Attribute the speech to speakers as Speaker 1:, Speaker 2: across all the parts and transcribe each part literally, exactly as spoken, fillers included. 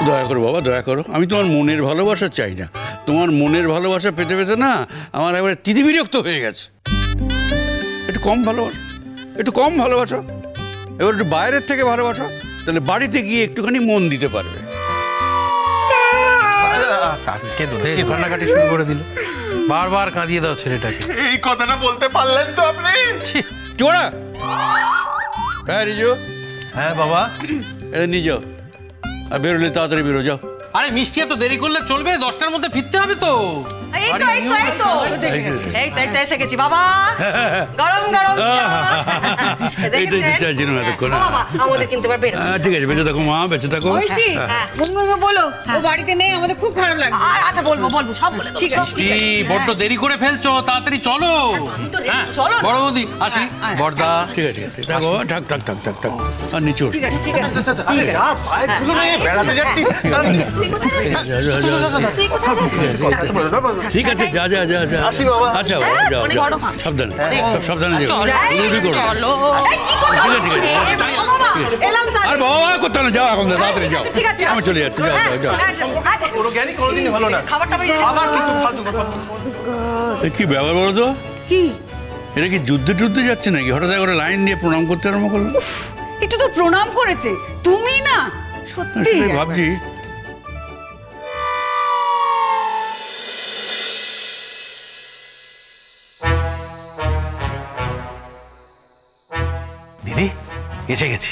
Speaker 1: দয়া করো বাবা, দয়া করো। আমি তোমার মনের ভালোবাসা চাই না, তোমার মনের ভালোবাসা পেতে পেতে না আমার একবারে তিতি বিরক্ত হয়ে গেছে। একটু কম ভালোবাসো, একটু কম ভালোবাসো, এবার একটু বাইরের থেকে ভালোবাসো, তাহলে বাড়িতে গিয়ে একটুখানি মন দিতে পারবে।
Speaker 2: কান্নাকাটি শুরু করে দিল, বারবার কাঁদিয়ে দাও ছেলেটাকে।
Speaker 3: এই কথাটা বলতে পারলেন তো আপনি?
Speaker 1: চোরা হ্যাঁ রিজু।
Speaker 2: হ্যাঁ বাবা,
Speaker 1: এটা নিয়ে যাও, আর বেরোলে তাড়াতাড়ি বেরো যাও।
Speaker 2: আরে মিষ্টি এত দেরি করলে চলবে? দশটার মধ্যে ফিরতে হবে তো।
Speaker 4: এই তো এই তো এই তো এই তো এই তো এসে গেছি বাবা, গরম গরম
Speaker 1: এইটাই চাইছিলাম এতক্ষণ।
Speaker 4: বাবা আমাদের কিন্তু এবার বেরো।
Speaker 1: ঠিক আছে, বেঁচে থাকো মা, বেঁচে থাকো।
Speaker 5: মিষ্টি গুনগুনকে বলো ও বাড়িতে নেই, আমাদের খুব খারাপ লাগছে।
Speaker 4: আচ্ছা বলবো বলবো সব বলে দেবো।
Speaker 5: ঠিক আছে
Speaker 2: মিষ্টি বড্ড দেরি করে ফেলছো, তাড়াতাড়ি চলো।
Speaker 4: চলো
Speaker 2: বড় বৌদি আসি। বড়দা
Speaker 1: ঠিক আছে, ঠিক আছে, থাকো, থাক থাক থাক থাক থাক আর নিচে ওঠ।
Speaker 4: ঠিক আছে ঠিক আছে
Speaker 3: যা পায়েগুলো নিয়ে বেড়াতে যাচ্ছি।
Speaker 1: ঠিক আছে, যা যা যা যা।
Speaker 3: আসি বাবা।
Speaker 1: আচ্ছা বাবা, যাও যাও, সাবধানে সাবধানে যাও। আর বাবা করতে না, যাও এখন তাড়াতাড়ি যাও। আমি চলে যাচ্ছি, যাও যাও যাও।
Speaker 3: কোনো জ্ঞানী কোনোদিনই ভালো না। আবার কিন্তু ফালতু কথা।
Speaker 1: কি ব্যাপার বলো তো?
Speaker 5: কি
Speaker 1: এটা কি যুদ্ধে টুদ্ধে যাচ্ছে নাকি? হঠাৎ করে লাইন দিয়ে প্রণাম করতে আরম্ভ করলো।
Speaker 5: একটু তো প্রণাম করেছে, তুমি না সত্যি
Speaker 1: ভাবছি
Speaker 2: দিদি এসে গেছি।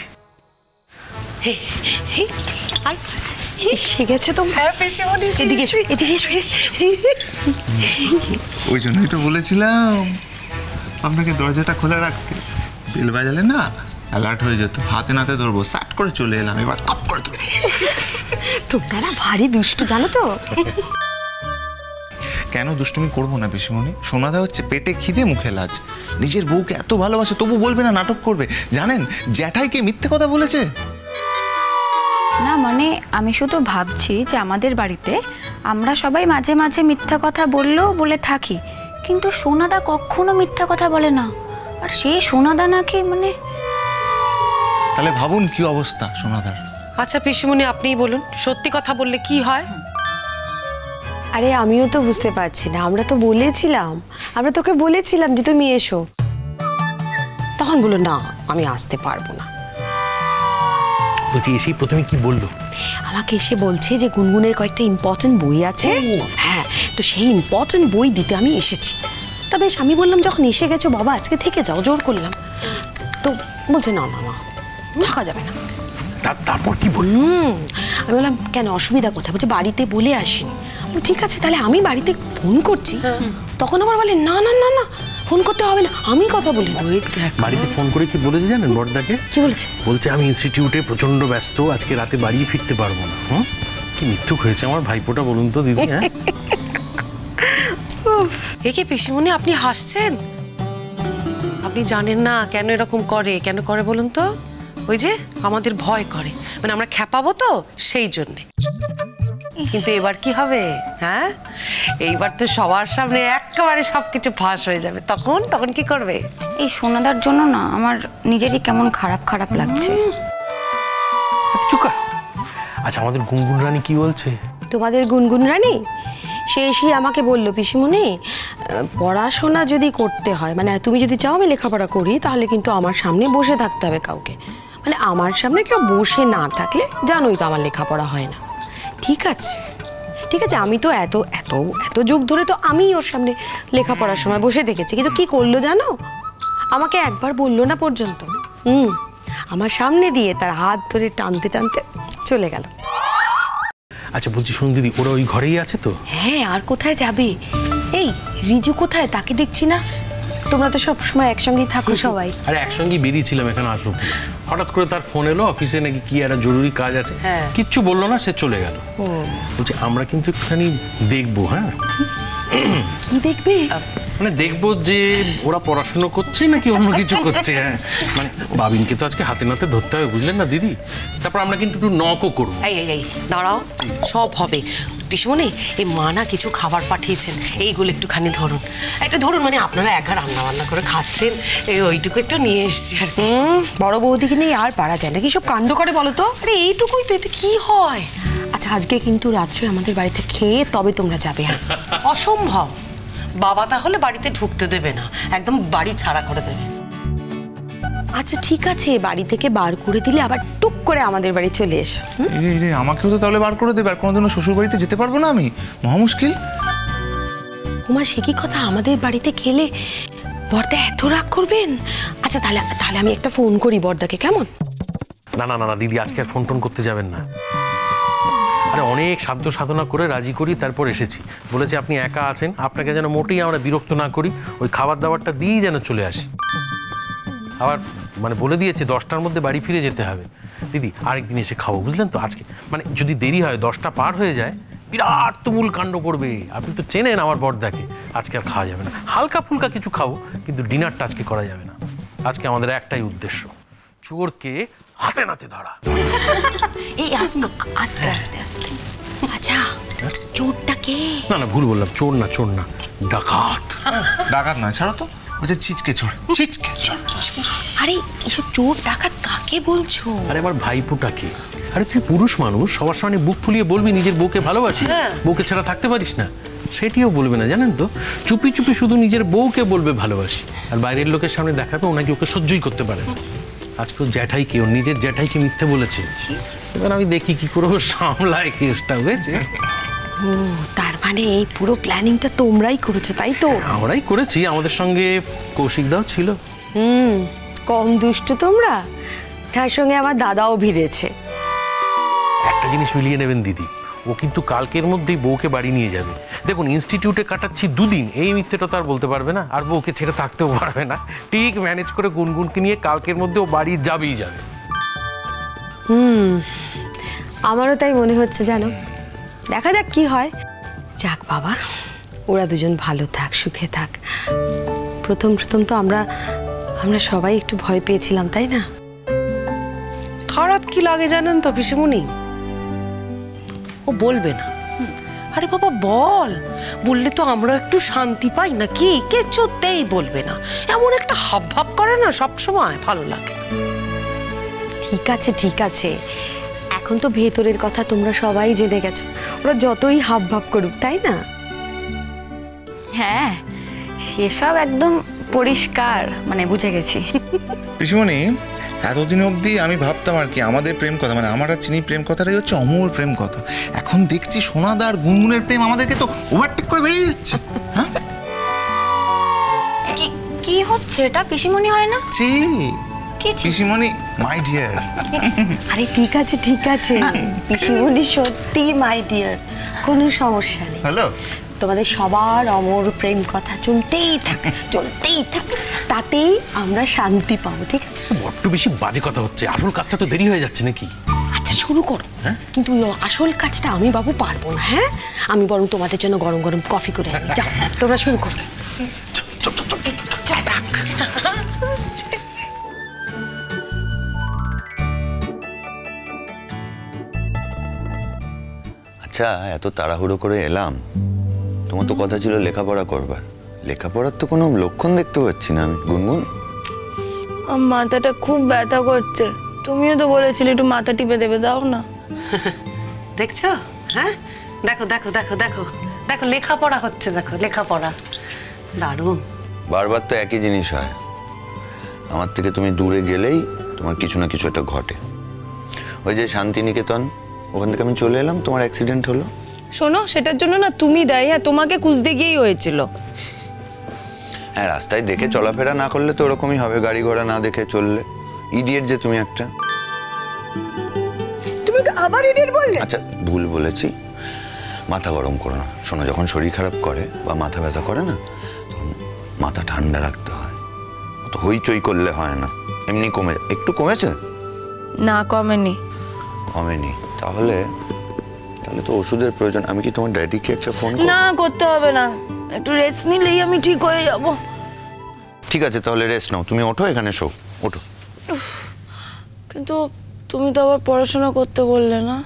Speaker 4: এসে গেছে তো। এদিকে এসো এদিকে এসো।
Speaker 3: ওই জন্যই তো বলেছিলাম আপনাকে দরজাটা খোলা রাখতে। বেল বাজালে না অ্যালার্ট হয়ে যেত, হাতে নাতে ধরবো, সাট করে চলে এলাম, এবার কপ করে ধরবো।
Speaker 4: তোমরা না ভারী দুষ্টু জানো তো।
Speaker 3: কেন দুষ্টুমি করবো না পিসিমণি? সোনাদা হচ্ছে পেটে খিদে মুখে লাজ, নিজের বউকে এত ভালোবাসে তবু বলবে না, নাটক করবে। জানেন জ্যাঠাইকে মিথ্যে কথা বলেছে?
Speaker 6: না মানে আমি শুধু ভাবছি যে আমাদের বাড়িতে আমরা সবাই মাঝে মাঝে মিথ্যা কথা বললেও বলে থাকি, কিন্তু সোনাদা কখনো মিথ্যা কথা বলে না। আর সেই সোনাদা নাকি মানে,
Speaker 3: তাহলে ভাবুন কি অবস্থা সোনাদার।
Speaker 4: আচ্ছা পিসিমণি আপনিই বলুন, সত্যি কথা বললে কি হয়?
Speaker 7: আরে আমিও তো বুঝতে পারছি না, আমরা তো বলেছিলাম, আমরা তোকে বলেছিলাম যে তুমি এসো, তখন বললো না আমি আসতে পারবো না।
Speaker 2: বলছি এসেই প্রথমে কি বললো?
Speaker 7: আমাকে এসে বলছে যে গুনগুনের কয়েকটা ইম্পর্টেন্ট বই আছে, হ্যাঁ তো সেই ইম্পর্টেন্ট বই দিতে আমি এসেছি। তা বেশ, আমি বললাম যখন এসে গেছো বাবা আজকে থেকে যাও, জোর করলাম। তো বলছে না না না থাকা যাবে না।
Speaker 2: তারপর কি বললো?
Speaker 7: আমি বললাম কেন অসুবিধা কোথায়? বলছে বাড়িতে বলে আসিনি। ঠিক আছে তাহলে আমি বাড়িতে ফোন করছি। তখন আবার বলে না না না না ফোন করতে হবে না, আমি কথা বলি।
Speaker 2: বাড়িতে ফোন করে কি বলেছে জানেন বড়দাকে?
Speaker 7: কি বলেছে?
Speaker 2: বলছে আমি ইনস্টিটিউটে প্রচন্ড ব্যস্ত, আজকে রাতে বাড়ি ফিরতে পারবো না। হুম, কি মিথ্যুক হয়েছে আমার ভাইপোটা বলুন তো দিদি। হ্যাঁ
Speaker 4: এ কি পিসিমণি আপনি হাসছেন? আপনি জানেন না কেন এরকম করে? কেন করে বলুন তো? ওই যে আমাদের ভয় করে, মানে আমরা খেপাবো তো সেই জন্যে। কিন্তু এবার কি হবে? হ্যাঁ এইবার তো সবার সামনে একেবারে সবকিছু ফাঁস হয়ে যাবে, তখন তখন কি করবে?
Speaker 6: এই সোনাদার জন্য না আমার নিজেরই কেমন খারাপ খারাপ লাগছে।
Speaker 2: আচ্ছা আমাদের গুনগুন রানী কি বলছে?
Speaker 7: তোমাদের গুনগুন রানী সে এসেই আমাকে বললো পিসিমণি পড়াশোনা যদি করতে হয়, মানে তুমি যদি চাও আমি লেখাপড়া করি, তাহলে কিন্তু আমার সামনে বসে থাকতে হবে কাউকে। মানে আমার সামনে কেউ বসে না থাকলে জানোই তো আমার লেখাপড়া হয় না। ঠিক আছে ঠিক আছে, আমি তো এত এত এত যুগ ধরে তো আমি ওর সামনে লেখাপড়ার সময় বসে দেখেছি, কিন্তু কি করলো জানো? আমাকে একবার বললো না পর্যন্ত। হুম আমার সামনে দিয়ে তার হাত ধরে টানতে টানতে চলে গেল।
Speaker 2: আচ্ছা বলছি শুনুন দিদি, ওরা ওই ঘরেই আছে তো?
Speaker 7: হ্যাঁ আর কোথায় যাবে? এই রিজু কোথায়? তাকে দেখছি না। তোমরা তো সব সময় একসঙ্গেই থাকো সবাই।
Speaker 2: আরে একসঙ্গেই বেরিয়েছিলাম এখানে আসবো, হঠাৎ করে তার ফোন এলো অফিসে নাকি কি একটা জরুরি কাজ আছে, কিচ্ছু বললো না, সে চলে গেল। বলছি আমরা কিন্তু একটুখানি দেখবো। হ্যাঁ
Speaker 7: কি দেখবে?
Speaker 2: মানে দেখবো যে ওরা পড়াশুনো করছে নাকি অন্য কিছু করছে। হ্যাঁ মানে বাবিনকে তো আজকে হাতে নাতে ধরতে হবে বুঝলেন না দিদি, তারপর আমরা কিন্তু একটু নকও করবো।
Speaker 4: এই এই দাঁড়াও, সব হবে পিসিমণি। এই মা না কিছু খাবার পাঠিয়েছেন, এইগুলো একটুখানি ধরুন, একটু ধরুন, মানে আপনারা একা রান্না বান্না করে খাচ্ছেন, এই ওইটুকু একটু নিয়ে এসছি আর কি।
Speaker 7: বড় বৌদিকে নিয়ে আর পারা যায় না, কি সব কাণ্ড করে বলো তো?
Speaker 4: আরে এইটুকুই তো, এতে কি হয়?
Speaker 7: আচ্ছা আজকে কিন্তু রাত্রে আমাদের বাড়িতে খেয়ে তবে তোমরা যাবে। হ্যাঁ
Speaker 4: অসম্ভব, বাবা তাহলে বাড়িতে ঢুকতে দেবে না, একদম বাড়ি ছাড়া করে দেবে।
Speaker 7: আচ্ছা ঠিক আছে, বাড়ি থেকে বার করে দিলে আবার টুক করে আমাদের বাড়ি চলে এসো।
Speaker 3: রে রে আমাকেও তো তাহলে বার করে দেবে, আর কোনোদিনও শ্বশুর বাড়িতে যেতে পারবো না আমি, মহা মুশকিল।
Speaker 7: উমা সে কি কথা, আমাদের বাড়িতে খেলে বর্দা এত রাগ করবেন? আচ্ছা তাহলে তাহলে আমি একটা ফোন করি বর্দাকে, কেমন?
Speaker 2: না না না না দিদি, আজকে আর ফোন টোন করতে যাবেন না। আরে অনেক সাধ্য সাধনা করে রাজি করি তারপর এসেছি। বলেছে আপনি একা আছেন, আপনাকে যেন মোটেই আমরা বিরক্ত না করি, ওই খাবার দাবারটা দিয়েই যেন চলে আসি। আবার মানে বলে দিয়েছে দশটার মধ্যে বাড়ি ফিরে যেতে হবে। দিদি আরেকদিন এসে খাবো, বুঝলেন তো? আজকে মানে যদি দেরি হয়, দশটা পার হয়ে যায়, বিরাট তুমুল কাণ্ড করবে। আপনি তো চেনেন আমার বড়দাকে, আজকে আর খাওয়া যাবে না। হালকা ফুলকা কিছু খাবো, কিন্তু ডিনারটা আজকে করা যাবে না। আজকে আমাদের একটাই উদ্দেশ্য, চোরকে হাতে নাতে ধরা।
Speaker 7: এই আস্তে আস্তে আস্তে আস্তে। আচ্ছা চোরটা কে?
Speaker 2: না না ভুল বললাম, চোর না, চোর না, ডাকাত।
Speaker 3: ডাকাত নয়, ছাড়ো তো, বলছে ছিচকে চোর, ছিচকে চোর।
Speaker 7: আরে এসব চোর ডাকাত কাকে বলছো?
Speaker 2: আরে আমার ভাইপোটাকে। আরে তুই পুরুষ মানুষ, সবার সামনে বুক ফুলিয়ে বলবি নিজের বউকে ভালোবাসি, বউকে ছাড়া থাকতে পারিস না, সেটিও বলবে না জানেন তো। চুপি চুপি শুধু নিজের বউকে বলবে ভালোবাসি, আর বাইরের লোকের সামনে দেখাবে ওনাকে ওকে সহ্যই করতে পারে না। আজকে জ্যাঠাইকে, ওর নিজের জ্যাঠাইকে মিথ্যে বলেছে। এবার আমি দেখি কি করে সামলায় কেসটা, বুঝেছে?
Speaker 7: ও তার মানে এই পুরো প্ল্যানিংটা তোমরাই করেছো, তাই তো?
Speaker 2: আমরাই করেছি, আমাদের সঙ্গে কৌশিকদাও ছিল।
Speaker 7: হুম, কম দুষ্টু তোমরা, তার সঙ্গে আমার দাদাও ভিড়েছে।
Speaker 2: একটা জিনিস মিলিয়ে নেবেন দিদি, ও কিন্তু কালকের মধ্যেই বউকে বাড়ি নিয়ে যাবে। দেখুন ইনস্টিটিউটে কাটাচ্ছি দুদিন, এই মিথ্যেটা তো আর বলতে পারবে না, আর বউকে ছেড়ে থাকতেও পারবে না। ঠিক ম্যানেজ করে গুনগুনকে নিয়ে কালকের মধ্যে ও বাড়ি যাবেই যাবে।
Speaker 7: হুম, আমারও তাই মনে হচ্ছে, জানো। দেখা যাক কি হয়। যাক বাবা, ওরা দুজন ভালো থাক, সুখে থাক। প্রথম প্রথম তো আমরা আমরা সবাই একটু ভয় পেয়েছিলাম, তাই না?
Speaker 4: খারাপ কি লাগে জানেন তো পিসিমণি, ও বলবে না। আরে বাবা বল, বললে তো আমরা একটু শান্তি পাই না কি? কিছুতেই বলবে না, এমন একটা হাব ভাব করে না, সব সময় ভালো লাগে।
Speaker 7: ঠিক আছে ঠিক আছে, এখন তো ভেতরের কথা তোমরা সবাই জেনে গেছো, ওরা যতই হাব ভাব করুক, তাই না?
Speaker 6: হ্যাঁ, সেসব একদম পরিষ্কার, মানে বুঝে গেছি।
Speaker 3: পিসিমণি, এতদিন অবধি আমি ভাবতাম আর কি আমাদের প্রেম কথা, মানে আমার আর চিনির প্রেম কথাটাই হচ্ছে অমর প্রেম কথা। এখন দেখছি সোনাদা আর গুনগুনের প্রেম আমাদেরকে তো ওভারটেক করে বেরিয়ে যাচ্ছে। হ্যাঁ
Speaker 6: কি কি হচ্ছে এটা? পিসিমণি হয় না?
Speaker 3: ছি,
Speaker 6: কি ছি?
Speaker 3: পিসিমণি মাই ডিয়ার।
Speaker 7: আরে ঠিক আছে ঠিক আছে, পিসিমণি সত্যি মাই ডিয়ার, কোনো সমস্যা নেই।
Speaker 3: হ্যালো,
Speaker 7: তোমাদের সবার অমর প্রেম কথা চলতেই থাক, চলতেই থাক, তাতেই আমরা শান্তি পাবো, ঠিক আছে?
Speaker 2: বড্ড বেশি বাজে কথা হচ্ছে, আসল কাজটা তো দেরি হয়ে যাচ্ছে নাকি?
Speaker 7: আচ্ছা শুরু করো, কিন্তু ওই আসল কাজটা আমি বাবু পারবো না। হ্যাঁ, আমি বরং তোমাদের জন্য গরম গরম কফি করে আনি। যাও তোমরা শুরু করো।
Speaker 8: আচ্ছা, এত তাড়াহুড়ো করে এলাম, তোমার তো কথা ছিল লেখাপড়া করবার। লেখাপড়ার তো কোনো লক্ষণ দেখতে পাচ্ছি না আমি। গুনগুন,
Speaker 9: মাথাটা খুব ব্যথা করছে, তুমিও তো বলেছিলে একটু মাথা টিপে দেবে, দাও না।
Speaker 4: দেখছো? হ্যাঁ, দেখো দেখো দেখো দেখো দেখো, লেখাপড়া হচ্ছে, দেখো লেখাপড়া, দারুণ।
Speaker 8: বারবার তো একই জিনিস হয়, আমার থেকে তুমি দূরে গেলেই তোমার কিছু না কিছু একটা ঘটে। ওই যে শান্তিনিকেতন, ওখান থেকে আমি চলে এলাম, তোমার অ্যাক্সিডেন্ট হলো।
Speaker 9: শোনো, সেটার জন্য না তুমি দায়ী, হ্যাঁ তোমাকে খুঁজতে গিয়েই হয়েছিল।
Speaker 8: হ্যাঁ, রাস্তায় দেখে চলাফেরা না করলে তো ওরকমই হবে, গাড়ি ঘোড়া না দেখে চললে। ইডিয়েট যে তুমি একটা।
Speaker 7: তুমি আবার ইডিয়েট বললে?
Speaker 8: আচ্ছা ভুল বলেছি, মাথা গরম করো না। শোনো, যখন শরীর খারাপ করে বা মাথা ব্যথা করে না, তখন মাথা ঠান্ডা রাখতে হয়, তো হইচই করলে হয় না। এমনি কমে, একটু কমেছে?
Speaker 9: না কমেনি।
Speaker 8: কমেনি? তাহলে তাহলে তো ওষুধের প্রয়োজন। আমি কি তোমার ড্যাডিকে একটা ফোন করব?
Speaker 9: না, করতে হবে না, একটু রেস্ট নিলেই আমি ঠিক হয়ে যাব।
Speaker 8: ঠিক আছে, তাহলে রেস্ট নাও। তুমি ওঠো, এখানে শো, ওঠো।
Speaker 9: কিন্তু তুমি তো আবার পড়াশোনা করতে বললে না।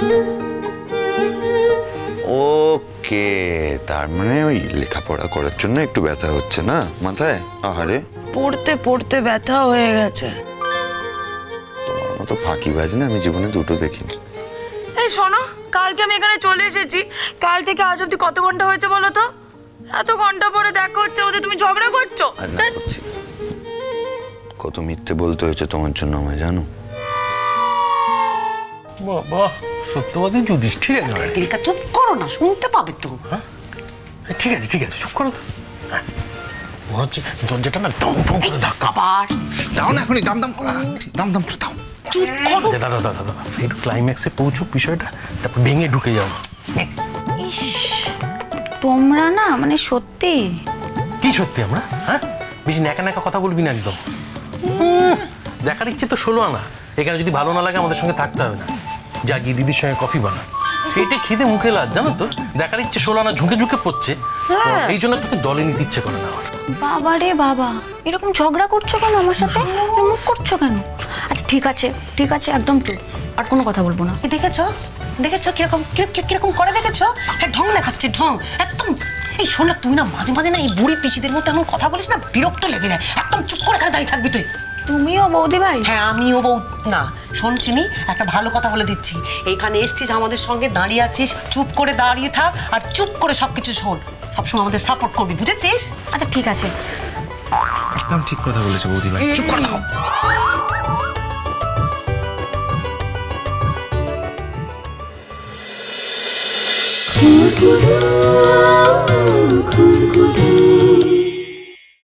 Speaker 8: ওকে, তার মানে ওই লেখাপড়া করার জন্য একটু ব্যথা হচ্ছে না মাথায়? আহারে,
Speaker 9: পড়তে পড়তে ব্যথা হয়ে গেছে।
Speaker 8: তোমার মতো ফাঁকিবাজ না আমি জীবনে দুটো দেখিনি।
Speaker 9: এই এই শোনো, কালকে আমি এখানে চলে এসেছি, কাল থেকে আজ অব্দি কত ঘন্টা হয়েছে বলো তো? এত ঘন্টা পরে দেখা হচ্ছে, ওদের তুমি ঝগড়া করছো?
Speaker 8: আর না করছি না। কত মিথ্যে বলতে হয়েছে তোমার জন্য আমায়, জানো?
Speaker 2: বাবা সত্যবাদী যুধিষ্ঠির একেবারে।
Speaker 4: দিলকা চুপ করো না, শুনতে পাবে তো।
Speaker 2: হ্যাঁ ঠিক আছে ঠিক আছে, চুপ করো তো। হ্যাঁ, মনে হচ্ছে দরজাটা না দম দম করে ধাক্কা।
Speaker 4: আবার
Speaker 3: দাও না এখনই, দাম দাম করে দাম দাম করে দাও।
Speaker 4: চুপ করো।
Speaker 2: দাদা দাদা দাদা একটু ক্লাইম্যাক্সে পৌঁছুক বিষয়টা, তারপর ভেঙে ঢুকে যাও।
Speaker 6: ইস, তোমরা না মানে সত্যি।
Speaker 2: কি সত্যি আমরা? হ্যাঁ বেশি ন্যাকা ন্যাকা কথা বলবি না একদম। দেখার ইচ্ছে তো ষোলো আনা, এখানে যদি ভালো না লাগে আমাদের সঙ্গে থাকতে হবে না, যা গিয়ে দিদির সঙ্গে কফি বানা। এটা খিদে মুখে লাজ, জানো তো? দেখার ইচ্ছে ষোলো আনা ঝুঁকে ঝুঁকে পড়ছে, এই জন্য তোকে দলে নিতে ইচ্ছে করে না আমার।
Speaker 6: বাবা রে বাবা, এরকম ঝগড়া করছো কেন আমার সাথে? মুখ করছো কেন? আচ্ছা ঠিক আছে ঠিক আছে, একদম তো আর কোনো কথা বলবো না।
Speaker 4: দেখেছো দেখেছো কিরকম কিরকম- কিরকম করে দেখেছো? হ্যাঁ ঢং দেখাচ্ছে, ঢং একদম। এই শোন না, তুই না মাঝে মাঝে না এই বুড়ি পিসিদের মধ্যে এমন কথা বলিস না, বিরক্ত লেগে যায়। একদম চুপ করে এখানে দাঁড়িয়ে থাকবি তুই।
Speaker 6: তুমিও বৌদি ভাই?
Speaker 4: হ্যাঁ আমিও বউ না। শোন চিনি, একটা ভালো কথা বলে দিচ্ছি, এইখানে এসছিস আমাদের সঙ্গে দাঁড়িয়ে আছিস, চুপ করে দাঁড়িয়ে থাক আর চুপ করে সবকিছু শোন, সবসময় আমাদের সাপোর্ট করবি, বুঝেছিস?
Speaker 6: আচ্ছা ঠিক আছে।
Speaker 3: একদম ঠিক কথা বলেছে বৌদি ভাই, চুপ করে দাও।
Speaker 10: Khorkuto, Khorkuto.